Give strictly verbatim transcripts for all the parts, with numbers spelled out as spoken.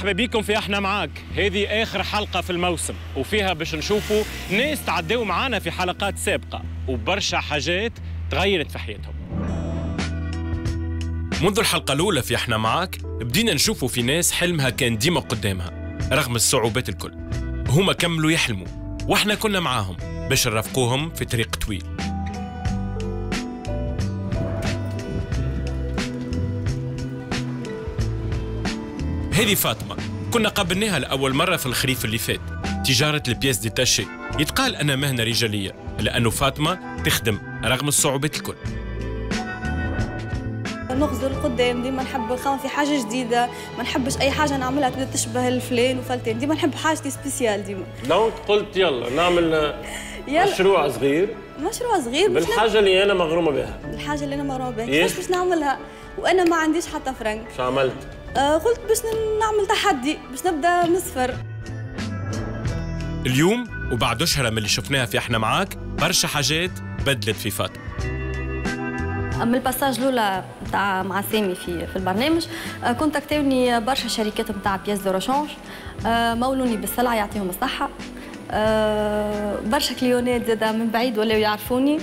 مرحبا بكم في احنا معاك. هذه اخر حلقه في الموسم وفيها باش نشوفوا ناس تعدوا معانا في حلقات سابقه وبرشا حاجات تغيرت في حياتهم. منذ الحلقه الاولى في احنا معاك بدينا نشوفوا في ناس حلمها كان ديما قدامها رغم الصعوبات الكل. هما كملوا يحلموا واحنا كنا معاهم باش نرافقوهم في طريق طويل. هذه فاطمة، كنا قابلناها لأول مرة في الخريف اللي فات. تجارة البياس ديتاشي، يتقال أنها مهنة رجالية لأنه فاطمة تخدم رغم الصعوبات الكل. نغزر القدام، ديما نحب نخمم في حاجة جديدة، ما نحبش أي حاجة نعملها تبدا تشبه الفلان وفلتان، ديما نحب حاجتي سبيسيال ديما. دونك قلت يلا نعمل يلا. مشروع صغير مشروع صغير بالحاجة اللي أنا مغرومة بها. الحاجة اللي أنا مغرومة بها، كيفاش باش نعملها؟ وأنا ما عنديش حتى فرنك. شو عملت؟ آه قلت باش نعمل تحدي باش نبدا من الصفر. اليوم وبعد أشهر من اللي شفناها في احنا معاك برشا حاجات بدلت في فاطمة. من الباساج الاولى نتاع مع سامي في في البرنامج كونتاكتوني برشا شركات نتاع بياس دو ريشانج، مولوني بالسلعه يعطيهم الصحه. برشا كليونات زاده من بعيد ولاو يعرفوني،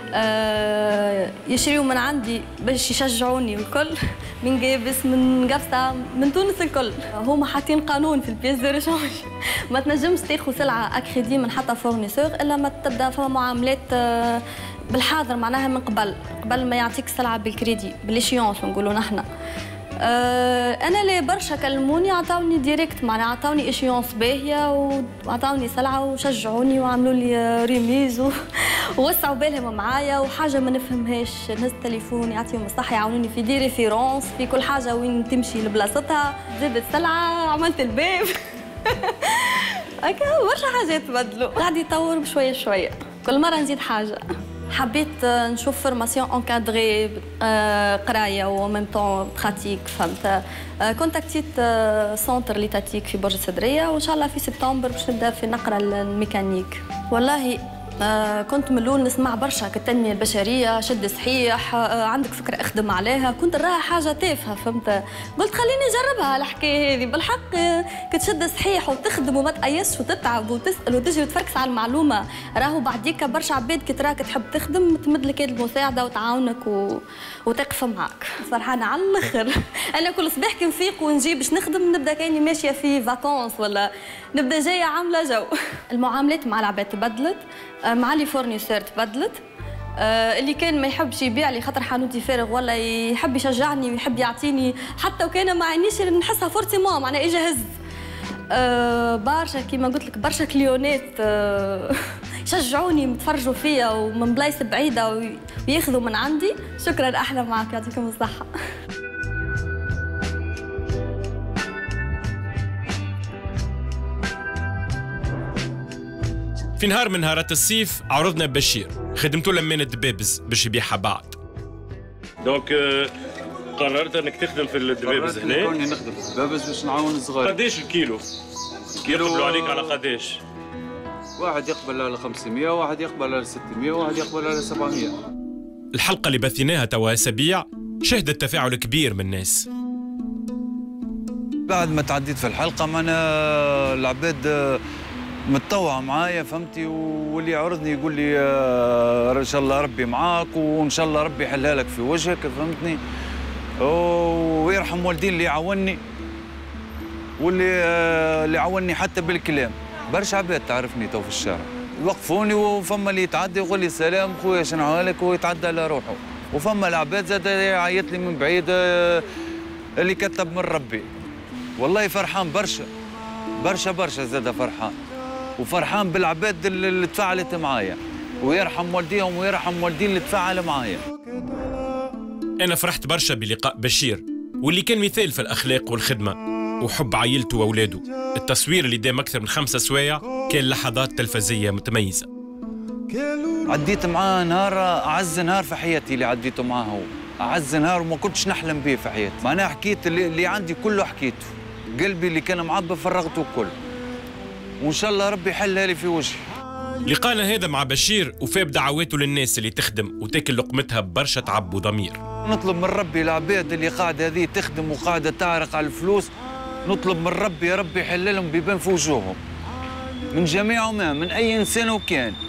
يشريوا من عندي باش يشجعوني والكل، من جابس من قفصه من تونس الكل. هما حاطين قانون في البياس دو ريشانج ما تنجمش تاخذ سلعه اكريدي من حتى فورنيسور الا ما تبدا فما معاملات بالحاضر، معناها من قبل قبل ما يعطيك السلعه بالكريدي بالاشيونس نقولوا نحن. أه انا اللي برشا كلموني عطاوني ديريكت، معناها عطاوني اشيونس باهيه وعطاوني سلعه وشجعوني وعملوا لي ريميز ووسعوا بالهم معايا. وحاجه ما نفهمهاش نهز التليفون يعطيهم الصحه يعاونوني في دي ريفيرونس في كل حاجه وين تمشي لبلاصتها. زادت السلعه عملت الباب هكا برشا حاجات تبدلوا، قاعد يطور بشويه شويه كل مره نزيد حاجه. حبيت نشوف فورماسيون انكادري قرايه و ميم طون براتيك، فهمت. كونتاكتيت سونتر ليتاتيك في برج الصدريه وان شاء الله في سبتمبر باش نبدا في نقرا الميكانيك. والله آه كنت من الاول نسمع برشا كالتنميه البشريه، شد صحيح، آه عندك فكره اخدم عليها، كنت نراها حاجه تافهه، فهمت. قلت خليني نجربها الحكايه هذه بالحق. كتشد صحيح وتخدم وما تقيسش وتتعب وتسال وتجري وتفركس على المعلومه، راهو بعديك برشا عباد كي تراك تحب تخدم تمد لك يد المساعده وتعاونك و... وتقف معاك. فرحانه على الاخر انا كل صباح كي نفيق ونجي باش نخدم نبدا كاني ماشيه في فاكونس ولا نبدا جايه عامله جو. المعاملات مع العباد تبدلت، مع لي فورنيسور تبدلت. آه اللي كان ما يحبش يبيع لي خاطر حانوتي فارغ ولا يحب يشجعني ويحب يعطيني حتى وكان ما عينيش نحسها فورسيمون معناها اجا هز. آه برشا كيما قلت لك برشا كليونات آه يشجعوني يتفرجوا فيا ومن بلايص بعيده وياخذوا من عندي. شكرا احلى معك يعطيكم الصحه. في نهار من نهارات الصيف عرضنا بشير، خدمته لمانة دبابز باش يبيعها بعد. دونك قررت انك تخدم في الدبابز هنا؟ قررت اني نخدم في الدبابز باش نعاون الصغار. قداش الكيلو؟ الكيلو يقبلوا عليك على قداش؟ واحد يقبل على خمسمية، واحد يقبل على ستمية، واحد يقبل على سبعمية. الحلقة اللي بثيناها توا أسابيع شهدت تفاعل كبير من الناس. بعد ما تعديت في الحلقة معنا العباد متطوعة معايا، فهمتي، واللي يعرضني يقول لي ان شاء الله ربي معاك وان شاء الله ربي يحلها لك في وجهك، فهمتني، ويرحم والدين اللي عاوني واللي اللي عاوني حتى بالكلام. برشا عباد تعرفني تو في الشارع يوقفوني، وفما اللي يتعدى يقول لي سلام خويا شنو حالك ويتعدى على روحه، وفما العباد زاد يعيط لي من بعيد اللي كتب من ربي. والله فرحان برشا برشا برشا زاد فرحان، وفرحان بالعباد اللي تفاعلت معايا، ويرحم والديهم ويرحم والدين اللي تفاعل معايا. أنا فرحت برشا بلقاء بشير واللي كان مثال في الأخلاق والخدمة وحب عائلته وأولاده. التصوير اللي دام أكثر من خمسة سوايع كان لحظات تلفزية متميزة. عديت معاه نهار أعز نهار في حياتي اللي عديته معاه، هو أعز نهار وما كنتش نحلم به في حياتي. معناها حكيت اللي, اللي عندي كله حكيته، قلبي اللي كان معبى فرغته كله، وإن شاء الله ربي يحلها لي في وجهي. لقانا هذا مع بشير وفاب دعواته للناس اللي تخدم وتاكل لقمتها ببرشا تعب وضمير. نطلب من ربي العباد اللي قاعدة هذه تخدم وقاعدة تعرق على الفلوس، نطلب من ربي يا ربي يحللهم بيبان في وجوههم من جميعهم، من أي إنسان وكان.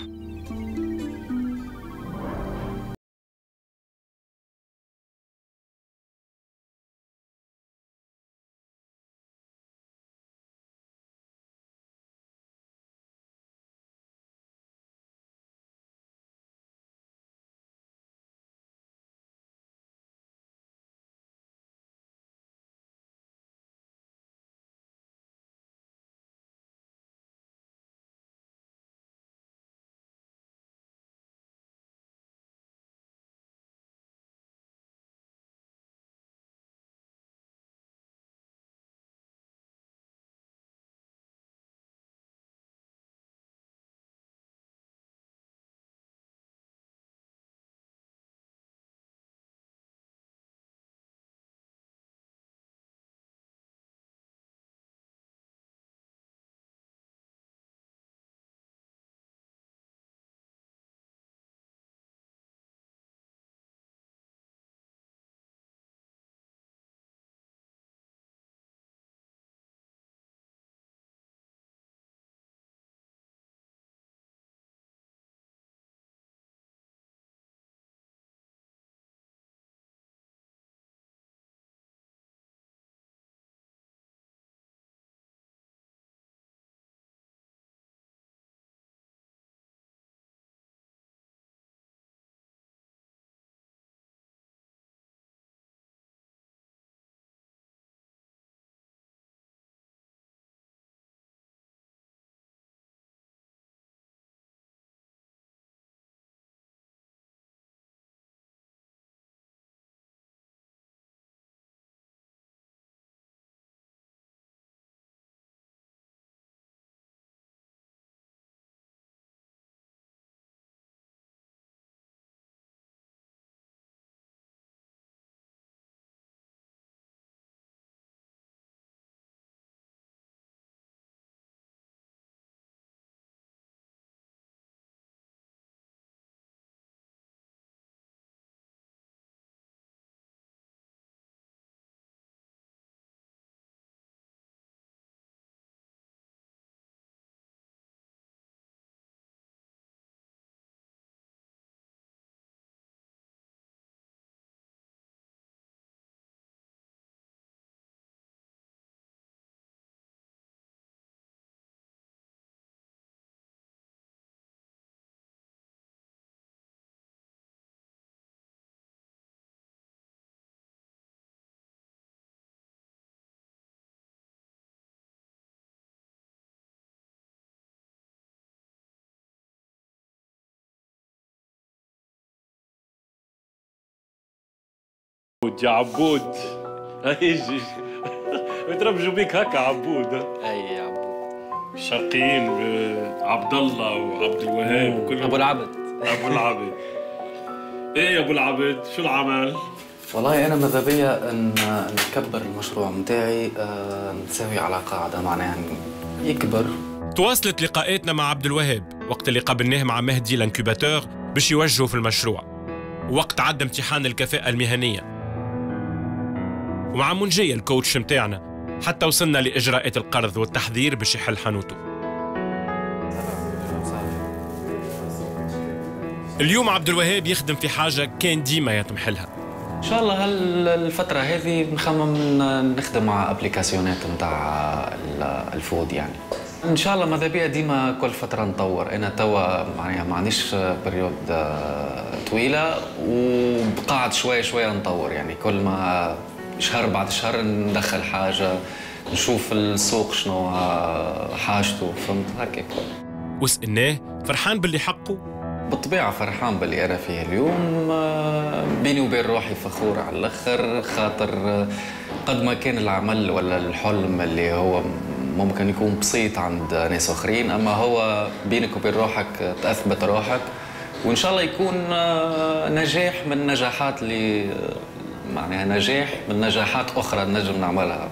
يا عبود ايجي بتربجوا بيك هكا عبود. اي يا عبود شرقيين عبد الله وعبد الوهاب وكلهم. ابو العبد ابو العبد. ايه يا ابو العبد شو العمل؟ والله انا ماذا بيا ان نكبر المشروع متاعي، نسوي على قاعده معناها يكبر. تواصلت لقاءاتنا مع عبد الوهاب وقت اللي قابلناه مع مهدي الانكوباتور باش يوجهوا في المشروع، ووقت عدى امتحان الكفاءة المهنية، ومع منجية الكوتش متاعنا حتى وصلنا لإجراءات القرض والتحضير باش يحل حانوته. اليوم عبد الوهاب يخدم في حاجة كان ديما يطمح لها. ان شاء الله هالفترة هذه نخمم نخدم مع ابليكاسيونات نتاع الفود يعني. ان شاء الله ماذا بيا ديما كل فترة نطور. انا توا معناها ما عنديش بريود طويلة وبقاعد شوية شوية نطور يعني، كل ما شهر بعد شهر ندخل حاجة، نشوف السوق شنو حاجته، فهمت هكاك. وسألناه فرحان باللي حقه؟ بالطبيعة فرحان باللي أنا فيه اليوم، بيني وبين روحي فخور على الآخر، خاطر قد ما كان العمل ولا الحلم اللي هو ممكن يكون بسيط عند ناس آخرين، أما هو بينك وبين روحك تثبت روحك، وإن شاء الله يكون نجاح من النجاحات اللي معناها نجاح من نجاحات أخرى نجم نعملها.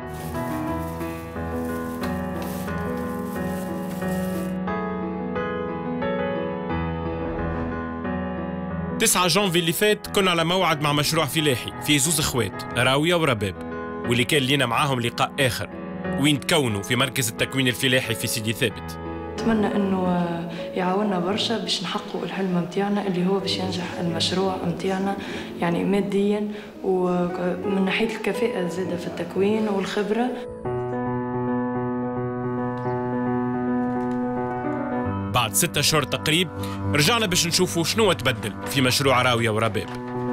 تسعة جانفي اللي فات كنا على موعد مع مشروع فلاحي في زوز اخوات راوية ورباب، واللي كان لينا معاهم لقاء آخر وين تكونوا في مركز التكوين الفلاحي في سيدي ثابت. نتمنى انه يعاوننا برشا باش نحققوا الحلم نتاعنا اللي هو باش ينجح المشروع نتاعنا، يعني ماديا ومن ناحيه الكفاءه زاده في التكوين والخبره. بعد ستة أشهر تقريب رجعنا باش نشوفوا شنو تبدل في مشروع راوية ورباب.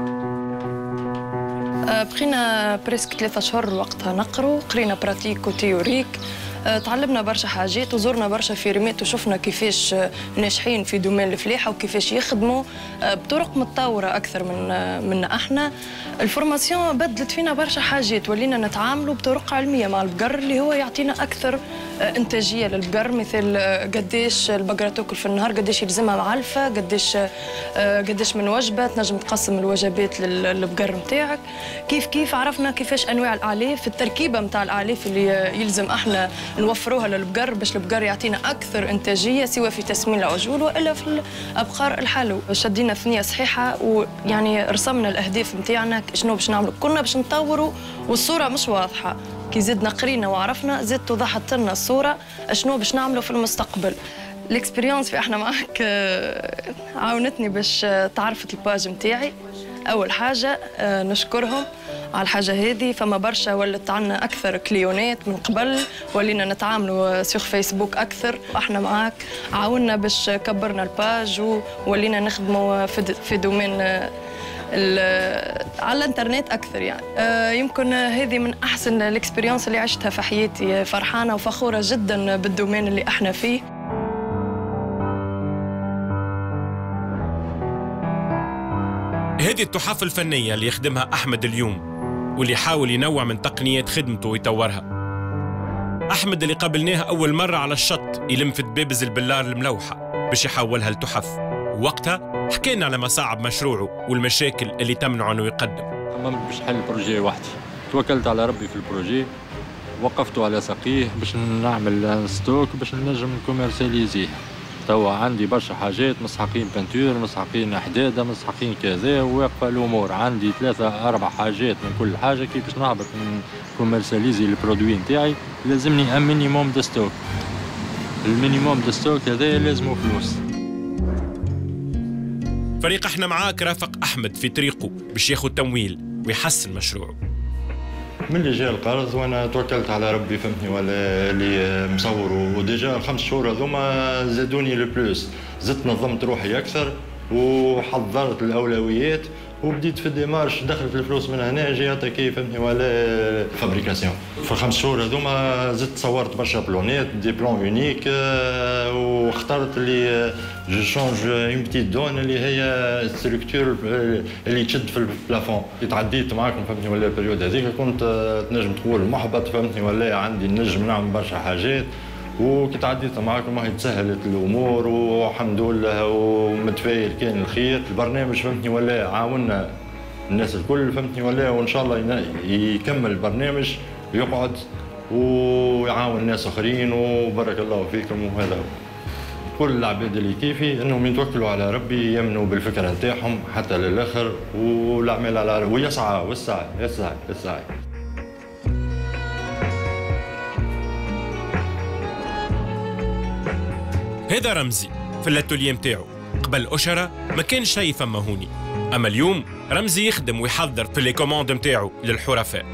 بقينا بريسك ثلاثة أشهر وقتها نقروا، قرينا براتيك وتيوريك، تعلمنا برشا حاجات وزورنا برشا فيرمات وشفنا كيفاش ناجحين في دومين الفلاحه وكيفاش يخدموا بطرق متطوره اكثر من منا احنا. الفورماسيون بدلت فينا برشا حاجات، ولينا نتعاملوا بطرق علميه مع البقر اللي هو يعطينا اكثر انتاجيه للبقر، مثل قديش البقره تاكل في النهار، قديش يلزمها معلفه، قديش قديش من وجبه تنجم تقسم الوجبات للبقر نتاعك. كيف كيف عرفنا كيفاش انواع الاعلاف، التركيبه نتاع الاعلاف اللي يلزم احنا نوفروها للبقر باش البقر يعطينا اكثر انتاجيه، سواء في تسمين العجول والا في الابقار الحلو. شدينا ثنيه صحيحه ويعني رسمنا الاهداف نتاعنا شنو باش نعملوا، كنا باش نطوروا والصوره مش واضحه. كي زدنا قرينا وعرفنا زدت وضحت لنا الصوره شنو باش نعملوا في المستقبل. الاكسبيريونس في احنا معك عاونتني باش تعرفت الباج نتاعي. اول حاجه نشكرهم على الحاجه هذه، فما برشا ولت عنا اكثر كليونات من قبل، ولينا نتعاملوا سوغ فيسبوك اكثر. احنا معاك عاونا باش كبرنا الباج وولينا نخدموا في دومين على الانترنت اكثر. يعني آه يمكن هذه من احسن الاكسبيريونس اللي عشتها في حياتي، فرحانه وفخوره جدا بالدومين اللي احنا فيه. هذه التحف الفنيه اللي يخدمها احمد اليوم، واللي يحاول ينوع من تقنيات خدمته ويطورها. أحمد اللي قابلناه أول مرة على الشط يلم في دبابز البلار الملوحة باش يحولها لتحف، ووقتها حكينا على مصاعب مشروعه والمشاكل اللي تمنعه أنه يقدم. صممت باش نحل البروجي وحدي، توكلت على ربي في البروجي، وقفته على ساقيه باش نعمل ستوك باش نجم نكوميرسياليزيه. توا عندي برشا حاجات مسحقين بنتور، مسحقين حداده، مسحقين كذا، وواقفه الامور. عندي ثلاثه اربع حاجات من كل حاجه. كي باش نهبط نكوميرسياليزي البرودوي نتاعي لازمني ان مينيموم دو ستوك. المينيموم دو ستوك هذا لازمه فلوس. فريق احنا معاك رافق احمد في طريقه باش ياخذ تمويل ويحسن مشروعه. من اللي جاء القرض وانا توكلت على ربي فهمتني، ولا اللي مصور. وديجا الخمس شهور هذوما زادوني لو بلوس، زدت نظمت روحي اكثر وحضرت الاولويات وبديت في الديمارش. دخلت الفلوس من هنا جهه كيف فهمتني، ولا فابريكاسيون. في الخمس شهور هذوما زدت صورت برشا بلونات، دي بلون يونيك، واخترت اللي جو شونج اون بتيت دون اللي هي ستركتور اللي تشد في البلافون. تعديت معاكم فهمتني، ولا البريود هذيك كنت تنجم تقول محبط فهمتني، ولا عندي نجم نعمل برشا حاجات. وكي تعديت معاكم هي تسهلت الامور والحمد لله، ومتفائل كان الخير. البرنامج فهمتني ولا عاونا الناس الكل فهمتني ولا، وان شاء الله يكمل البرنامج ويقعد ويعاون ناس اخرين، وبارك الله فيكم. وهذا هو. كل العباد اللي كيفي انهم يتوكلوا على ربي، يمنوا بالفكره نتاعهم حتى للاخر، والاعمال على ربي، ويسعى والسعي يسعى يسعى. هذا رمزي في الاتوليه متاعو. قبل أشرة ما كان شيء فما هوني، أما اليوم رمزي يخدم ويحضر في لي كوموند متاعو للحرفاء.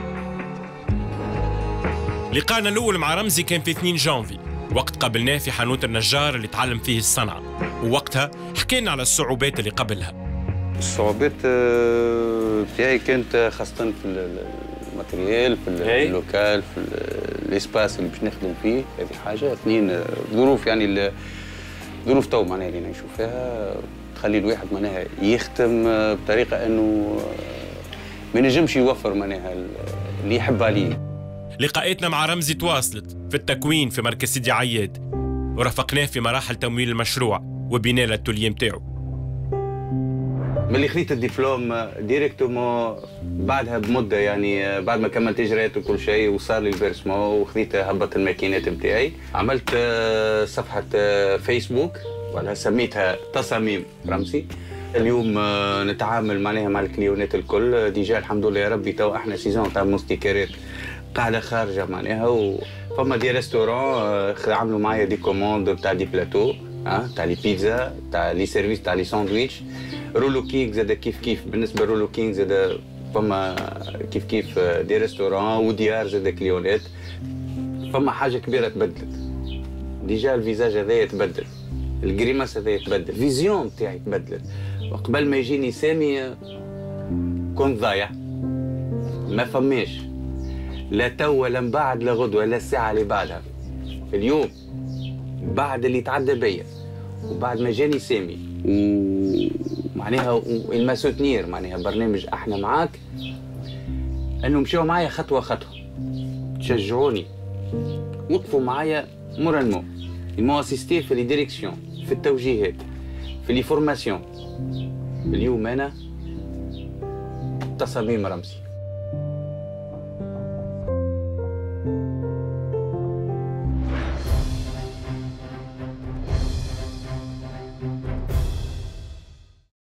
لقانا الأول مع رمزي كان في اثنين جانفي، وقت قابلناه في حانوت النجار اللي تعلم فيه الصنعة، ووقتها حكينا على الصعوبات اللي قبلها. الصعوبات بتاعي كانت خاصة في الماتريال، في اللوكال، في الاسباس اللي باش نخدم فيه. هذه حاجه. اثنين ظروف، يعني ظروف تو معناها اللي نعيشوا فيها تخلي الواحد معناها يخدم بطريقه انه ما ينجمش يوفر معناها اللي يحب عليه. لقاءاتنا مع رمزي تواصلت في التكوين في مركز سيدي عياد، ورافقناه في مراحل تمويل المشروع وبناء الاتوليه متاعو. ملي خذيت الدبلوم ديريكتومون بعدها بمده، يعني بعد ما كملت اجراءات وكل شيء وصار لي الفيرسمون وخذيت هبطت الماكينات نتاعي، عملت صفحه فيسبوك ولا سميتها تصاميم رمزي. اليوم نتعامل معناها مع الكليونات الكل. ديجا الحمد لله يا ربي تو احنا سيزون تاع موستيكرات قاعده خارجه معناها، وفما دي ريستورون عملوا معايا دي كوموند تاع دي بلاتو ها تاع لي بيتزا تاع لي سيرفيس تاع لي ساندويتش. رولو كينغ زاد كيف كيف، بالنسبه لرولو كينغ زاد فما كيف كيف دي ريستورون وديار زاد كليونات. فما حاجه كبيره تبدلت ديجا، الفيزاج هذايا تبدل، الجريماس هذايا تبدل، الفيزيون تاعي تبدلت. وقبل ما يجيني سامي كنت ضايع، ما فماش لا تو ولا من بعد لا غدوه لا الساعه اللي بعدها. اليوم بعد اللي تعدى بيا وبعد ما جاني سامي ومعناها الما سوتنير معناها برنامج احنا معاك، انه مشاو معايا خطوه خطوه، تشجعوني، وقفوا معايا مورالمون، يمو اسيستي في لي ديريكسيون، في التوجيهات، في لي فورماسيون. اليوم انا تصاميم رمزي.